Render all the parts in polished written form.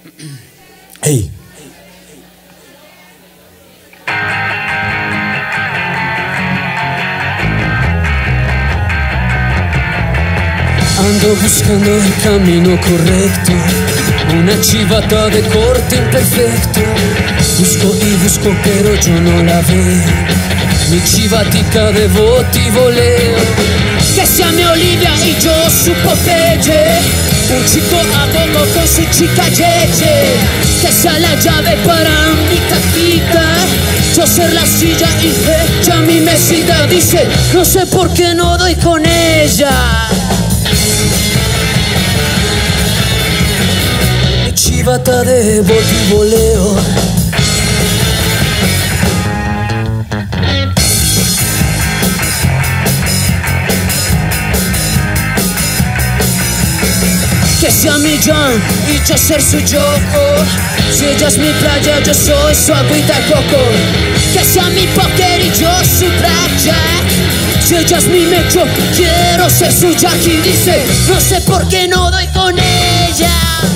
Hey. Ando buscando el camino correcto, una chivata de corte imperfecto. Busco y busco pero yo no la veo, mi chivatica de Bota Y Boleo. Que sea mi Olivia y yo su Popeye, un chico a coco con su chica llave. Que sea la llave para mi cajita, yo ser la silla y ella mi mesita. Dice, no sé por qué no doy con ella. Chivata de Bota Y Boleo. Que sea mi John y yo ser su Yoko. Si ella es mi playa, yo soy su agüita coco. Que sea mi póker y yo su playa. Si ella es mi mecho, quiero ser su Jackie. Dice, no sé por qué no doy con ella.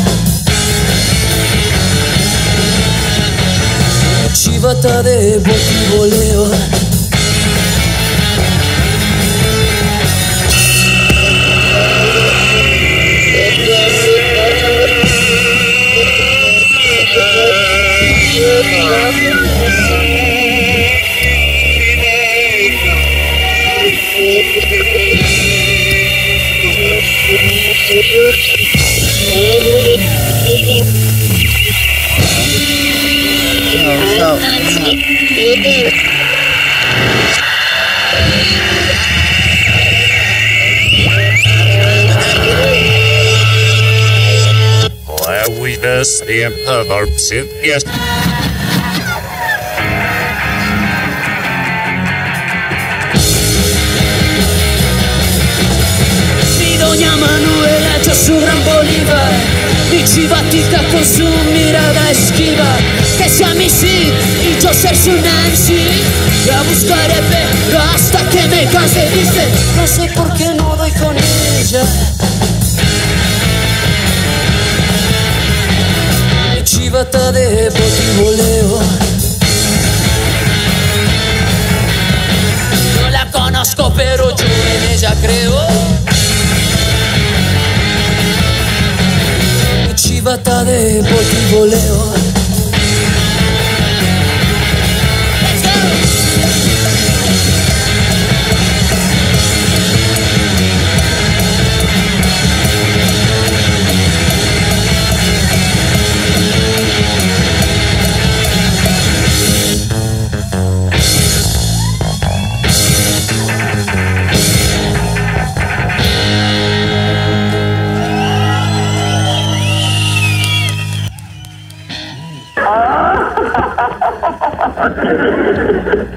Chivata de Bota Y Boleo. Agüitas de imperfecto. Mi doña Manuela, yo su gran Bolívar, mi chivatica con su mirada esquiva. Que sea mi Sid y yo ser su Nancy, la buscaré pero hasta que me canse. Dice, no sé por qué no doy con ella. Mi chivata de Bota Y Boleo. No la conozco pero yo en ella creo. Mi chivata de Bota Y Boleo.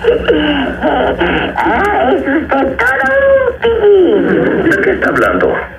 Ah, es usted todo un pillín. ¿De qué está hablando?